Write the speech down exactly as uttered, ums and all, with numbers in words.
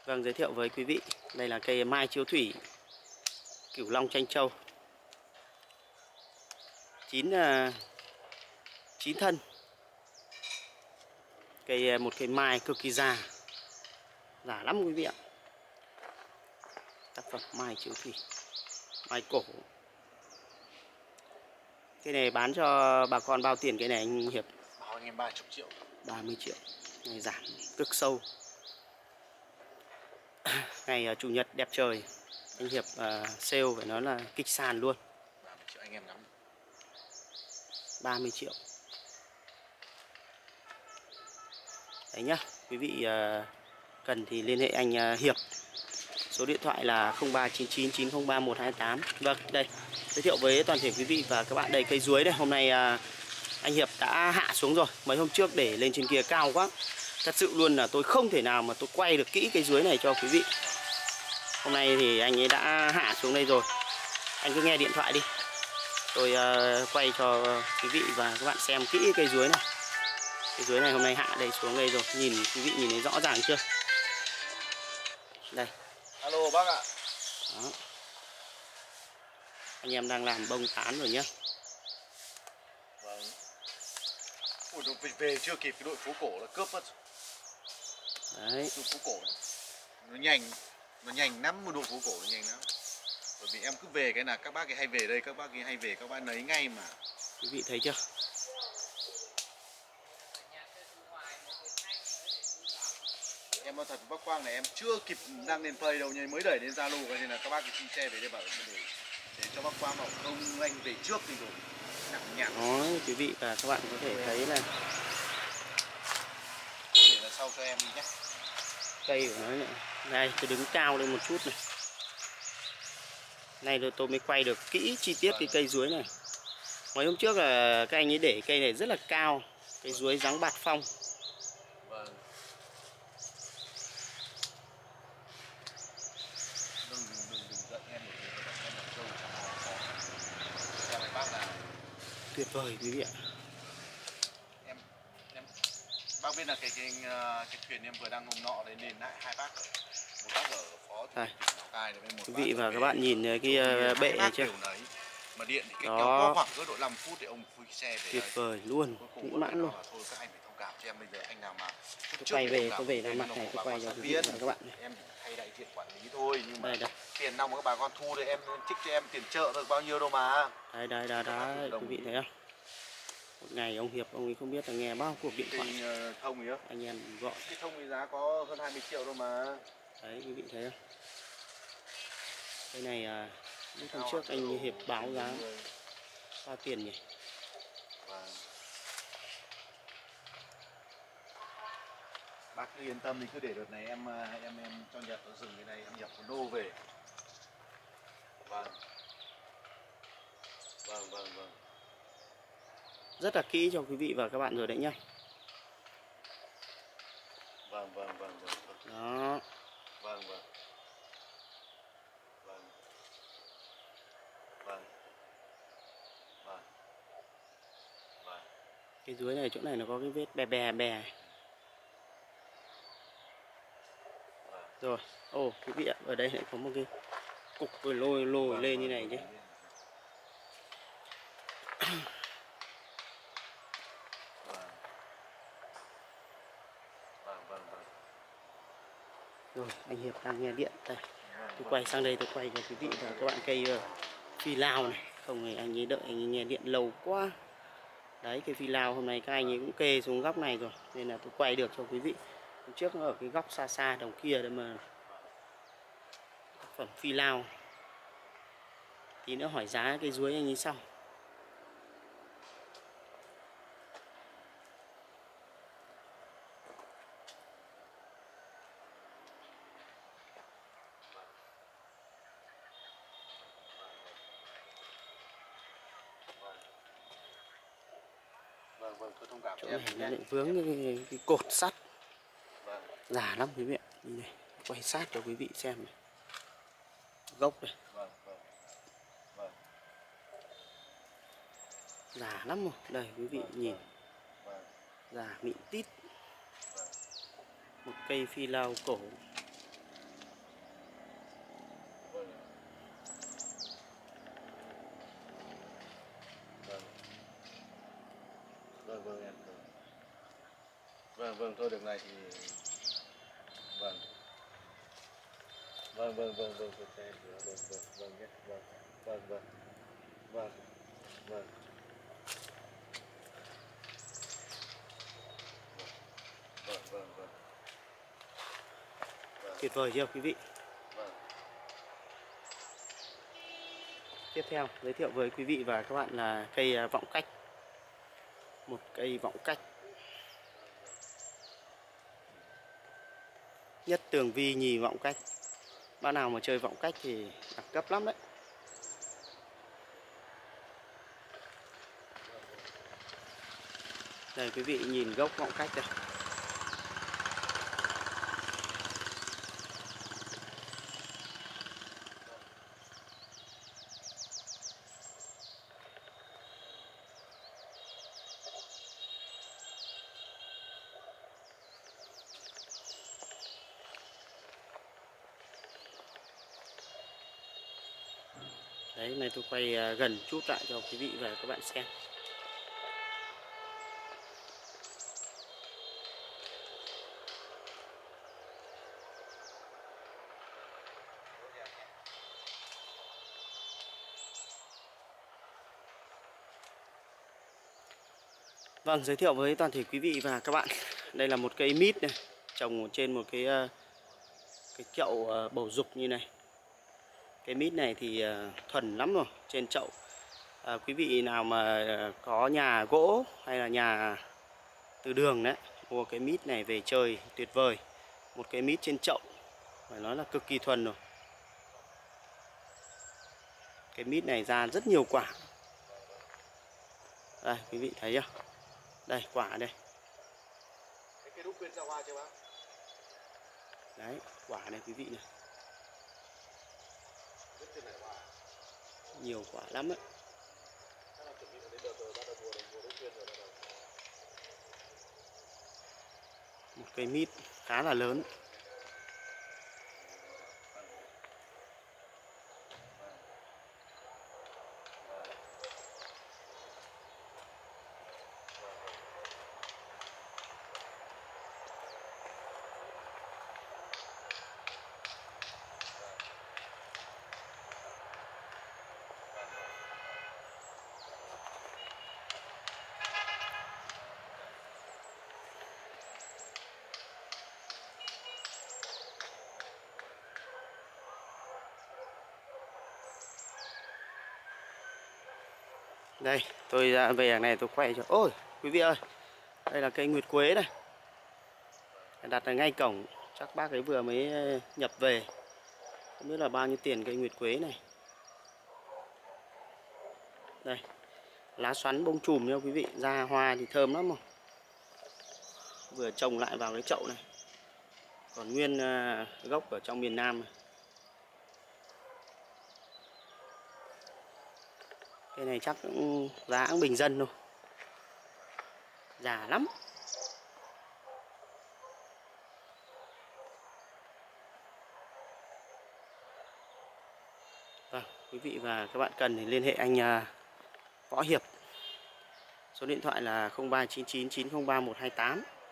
Vâng, giới thiệu với quý vị, đây là cây mai chiếu thủy Cửu Long Tranh Châu. Chín chín thân. Cây một cây mai cực kỳ già. Già lắm quý vị ạ. Tác phẩm mai chiếu thủy, mai cổ. Cây này bán cho bà con bao tiền cây này anh Hiệp? Bảo anh em ba mươi triệu. ba mươi triệu. Này giảm cực sâu. Ngày chủ nhật đẹp trời, anh Hiệp uh, sale phải nói là kịch sàn luôn. ba mươi triệu anh em ngắm. ba mươi triệu. Đấy nhá, quý vị uh, cần thì liên hệ anh uh, Hiệp. Số điện thoại là không ba chín chín chín không ba một hai tám. Vâng, đây, giới thiệu với toàn thể quý vị và các bạn đây cây chuối đây. Hôm nay uh, anh Hiệp đã hạ xuống rồi. Mấy hôm trước để lên trên kia cao quá. Thật sự luôn là tôi không thể nào mà tôi quay được kỹ cây chuối này cho quý vị. Hôm nay thì anh ấy đã hạ xuống đây rồi. Anh cứ nghe điện thoại đi. Tôi uh, quay cho quý vị và các bạn xem kỹ cây chuối này. Cây chuối này hôm nay hạ đây xuống đây rồi. Nhìn quý vị nhìn thấy rõ ràng chưa? Đây. Alo bác ạ. Đó. Anh em đang làm bông tán rồi nhá. Vâng. Ủa, về chưa kịp cái đội phố cổ là cướp mất. Đấy. Đội phố cổ nó nhanh, nó nhanh lắm, một đội phố cổ nó nhanh lắm. Bởi vì em cứ về cái là các bác ấy hay về đây, các bác ấy hay về các bác lấy ngay mà. Quý vị thấy chưa? Em nói thật với bác Quang này em chưa kịp đăng lên play đâu nhưng mới đẩy đến Zalo coi nên là các bác xin xe về đây bảo để, để cho bác Quang bảo không anh về trước thì rồi nặng nhạt. Đó, quý vị và các bạn có thể thấy là để là sau cho em đi nhé. Cây của nó này. Đây, tôi đứng cao lên một chút này. Này rồi tôi mới quay được kỹ chi tiết cái cây chuối này. Mấy hôm trước là các anh ấy để cây này rất là cao, cây chuối dáng bạt phong. Vâng. Đừng đừng đừng đừng giận em bởi vì các bạn em là trâu chẳng nào có. Xem này bác nào. Tuyệt vời quý vị ạ. Em em bác biết là cái cái cái thuyền em vừa đang hôm nọ đấy nên lại hai bác. Một bác ở phó Đây. Lào Cai với một Quý vị và các bạn nhìn cái bệ này chưa? Mà điện thì cái đó. kéo có khoảng cỡ độ năm phút thì ông phui xe về. Tuyệt vời luôn, mỹ mãn luôn. Thôi các anh phải thông cảm cho em bây giờ anh nào mà tôi quay về, tôi về làm mặt này tôi quay cho quý vị và các bạn này. Em thay đại diện quản lý thôi nhưng mà đây, đây. tiền nong các bà con thu thì em trích cho em tiền chợ được bao nhiêu đâu mà. Đây đây đây đấy, quý vị thấy không? Một ngày ông Hiệp ông ấy không biết là nghe bao cuộc điện thoại. Cái thông gì đó. Anh em gọi. Cái thông thì giá có hơn hai mươi triệu đâu mà. Đấy quý vị thấy không? Cái này à, lúc hôm trước anh Hiệp báo giá bao tiền nhỉ? Vâng. Bác cứ yên tâm thì cứ để đợt này em em em cho nhập ở rừng cái này em nhập một đô về. Vâng. Vâng vâng vâng. Rất là kỹ cho quý vị và các bạn rồi đấy nhá. Vâng vâng vâng vâng. Đó. Vâng vâng. Vâng. Vâng. Vâng. Vâng. Cái dưới này chỗ này nó có cái vết bè bè bè. Rồi, ồ oh, quý vị ạ, ở đây lại có một cái cục rồi lôi lôi vâng, lên vâng, như này chứ. Vâng. Vâng, vâng, vâng. Rồi, anh Hiệp đang nghe điện đây. Tôi quay sang đây tôi quay cho quý vị và các bạn cây uh, phi lao này. Không thì anh ấy đợi anh ấy nghe điện lâu quá. Đấy, cây phi lao hôm nay các anh ấy cũng kê xuống góc này rồi nên là tôi quay được cho quý vị. Hôm trước nó ở cái góc xa xa đằng kia đấy mà. Phẩm phi lao. Tí nữa hỏi giá cây chuối anh ấy sau. Vâng vâng, tôi thông cảm. Chỗ này nó lại vướng cái, cái cột sắt. Vâng. Già lắm quý vị ạ. Đi này, quay sát cho quý vị xem này. Gốc này. Vâng, vâng. Vâng. Già lắm rồi. Đây quý vị vâng, nhìn. Vâng. Già mịn tít. Vâng. Một cây phi lao cổ. Vâng. Vâng vâng vâng vâng vâng vâng vâng vâng vâng nhé. Vâng. Vâng vâng. Vâng. Vâng. Vâng vâng vâng. Tuyệt vời chưa quý vị? Vâng. Tiếp theo giới thiệu với quý vị và các bạn là cây à, vọng cách. Một cây vọng cách. Nhất tường vi, nhì vọng cách. Bác nào mà chơi vọng cách thì đẳng cấp lắm đấy. Đây quý vị nhìn gốc vọng cách đây. Đấy, này tôi quay gần chút lại cho quý vị và các bạn xem. Vâng, giới thiệu với toàn thể quý vị và các bạn. Đây là một cây mít này, trồng trên một cái cái chậu bầu dục như này. Cái mít này thì thuần lắm rồi, trên chậu. À, quý vị nào mà có nhà gỗ hay là nhà từ đường đấy, mua cái mít này về chơi tuyệt vời. Một cái mít trên chậu phải nói là cực kỳ thuần rồi. Cái mít này ra rất nhiều quả. Đây, quý vị thấy chưa? Đây, quả đây. Cái đúc bên ra hoa chưa bác? Đấy, quả này quý vị này. Nhiều quả lắm đấy. Một cây mít khá là lớn. Đây, tôi ra về đằng này tôi quay cho. Ôi, quý vị ơi, đây là cây nguyệt quế này. Đặt ở ngay cổng, chắc bác ấy vừa mới nhập về. Không biết là bao nhiêu tiền cây nguyệt quế này. Đây, lá xoắn bông chùm nha quý vị, ra hoa thì thơm lắm rồi. Vừa trồng lại vào cái chậu này. Còn nguyên gốc ở trong miền Nam này. Cây này chắc cũng giá cũng bình dân thôi. Già lắm. Vâng, quý vị và các bạn cần thì liên hệ anh Võ Hiệp. Số điện thoại là không ba chín chín chín không ba một hai tám.